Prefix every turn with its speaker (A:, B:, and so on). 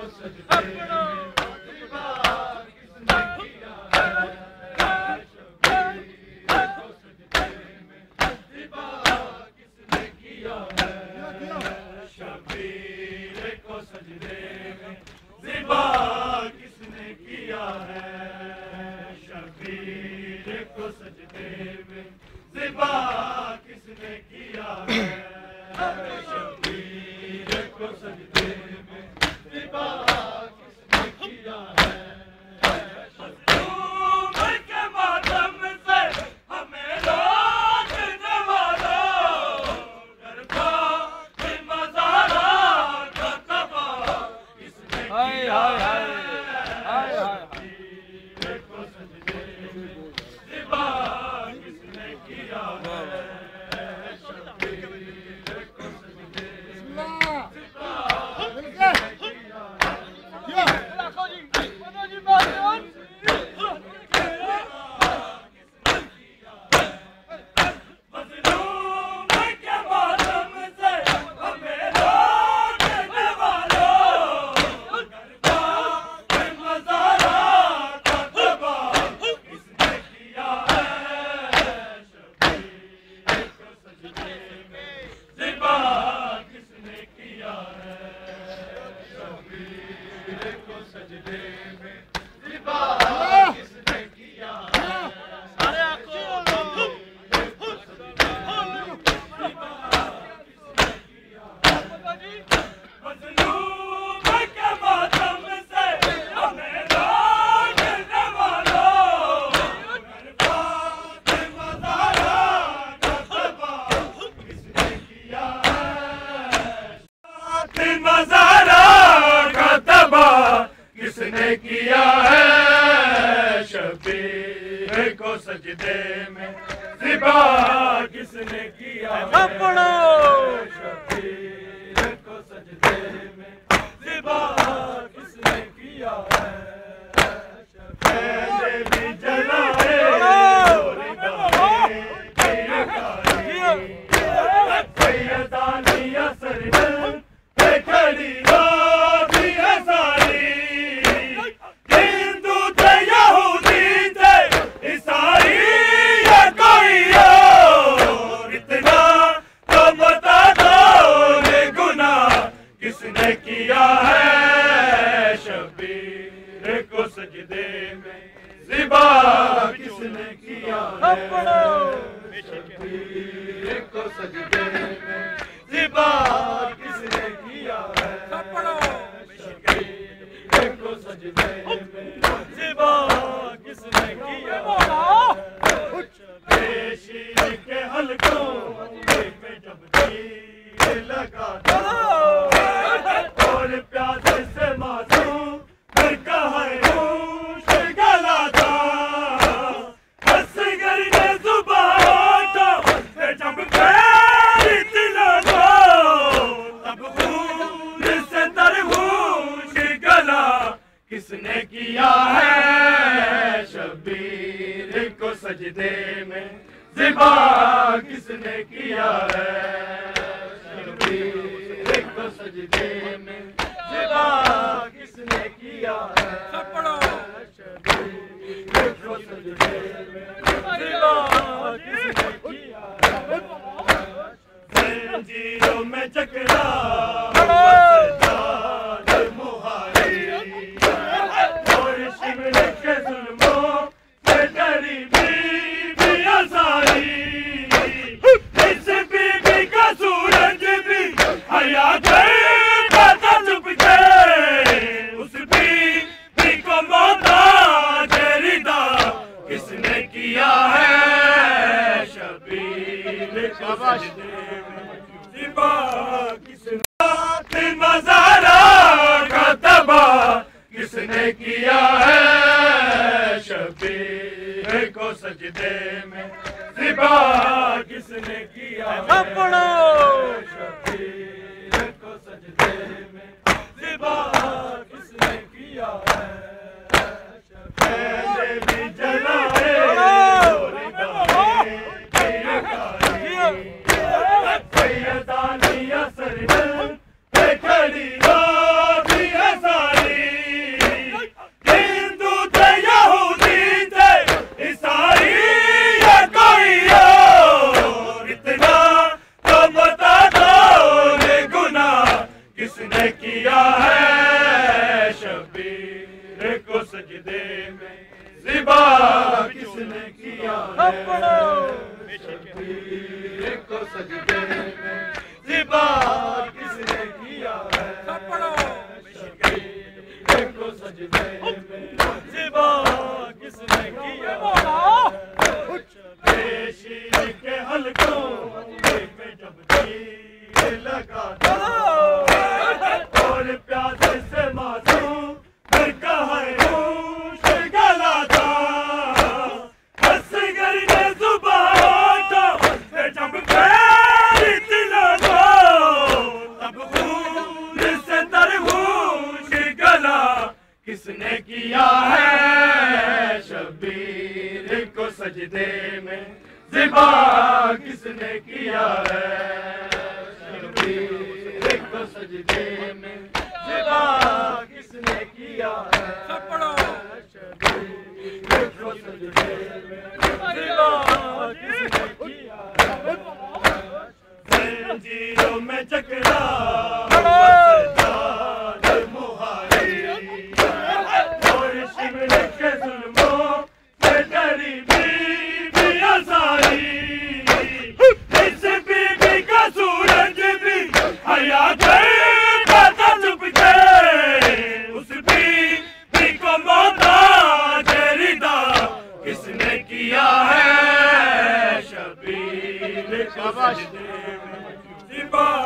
A: खड़ी रोटी है सारी है शबीर को सजदे में ज़िबा किसने किया है शबीर को सजदे में ज़िबा किसने किया है शबीर को सजदे में ज़िबा किसने किया है शीर के हलकों में जब तीर लगा और प्यासे से मासूम फिर कहा गला था असगर ने जुबान तो जब पैर दिला तब खून से तरबूज गला किसने किया है शबीर को सजदे में ज़िबा किसने किया है शबीर को सजदे में ज़िबा किसने किया है शबीर को सजदे में ज़िबा किसने किया है जंजीरों में जकड़ा मुहारी और शिमले के जुल्मों से डरी बीबी आज़ारी इस बीबी का सूरज भी हया करता चुप के उस बीबी को मोहताज रिदा किसने किया है शबीर को सजदे में ज़िबा